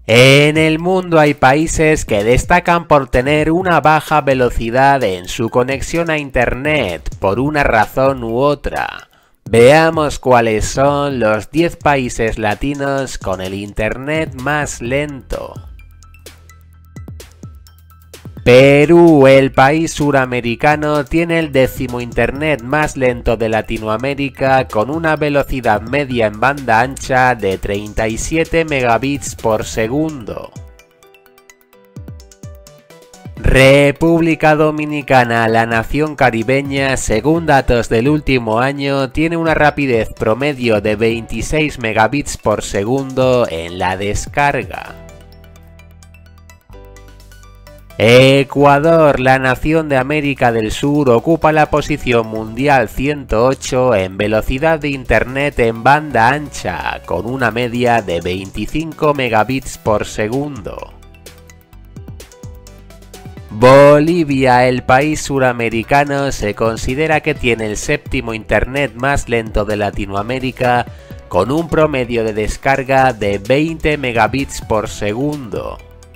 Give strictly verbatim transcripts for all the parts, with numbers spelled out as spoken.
En el mundo hay países que destacan por tener una baja velocidad en su conexión a internet por una razón u otra. Veamos cuáles son los diez países latinos con el internet más lento. Perú, el país suramericano, tiene el décimo internet más lento de Latinoamérica con una velocidad media en banda ancha de treinta y siete megabits por segundo. República Dominicana, la nación caribeña, según datos del último año, tiene una rapidez promedio de veintiséis megabits por segundo en la descarga. Ecuador, la nación de América del Sur, ocupa la posición mundial ciento ocho en velocidad de internet en banda ancha, con una media de veinticinco megabits por segundo. Bolivia, el país suramericano, se considera que tiene el séptimo internet más lento de Latinoamérica, con un promedio de descarga de veinte megabits por segundo.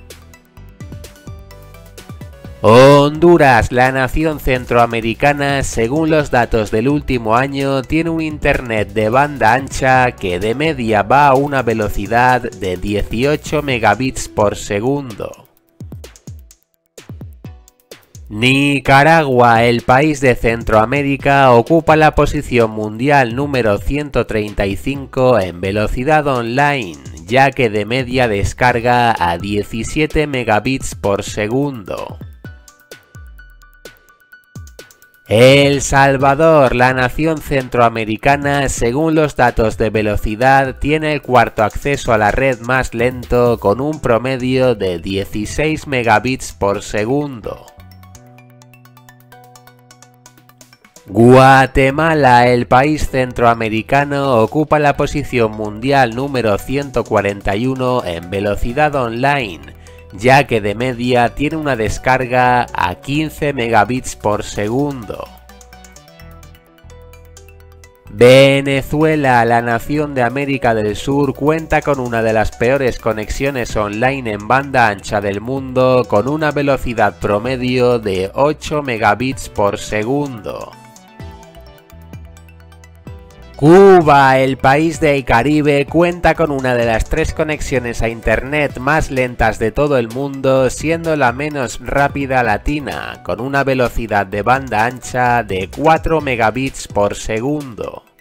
Honduras, la nación centroamericana, según los datos del último año, tiene un internet de banda ancha que de media va a una velocidad de dieciocho megabits por segundo. Nicaragua, el país de Centroamérica, ocupa la posición mundial número ciento treinta y cinco en velocidad online, ya que de media descarga a diecisiete megabits por segundo. El Salvador, la nación centroamericana, según los datos de velocidad, tiene el cuarto acceso a la red más lento con un promedio de dieciséis megabits por segundo. Guatemala, el país centroamericano, ocupa la posición mundial número ciento cuarenta y uno en velocidad online, ya que de media tiene una descarga a quince megabits por segundo. Venezuela, la nación de América del Sur, cuenta con una de las peores conexiones online en banda ancha del mundo, con una velocidad promedio de ocho megabits por segundo. Cuba, el país del Caribe, cuenta con una de las tres conexiones a internet más lentas de todo el mundo, siendo la menos rápida latina, con una velocidad de banda ancha de cuatro megabits por segundo.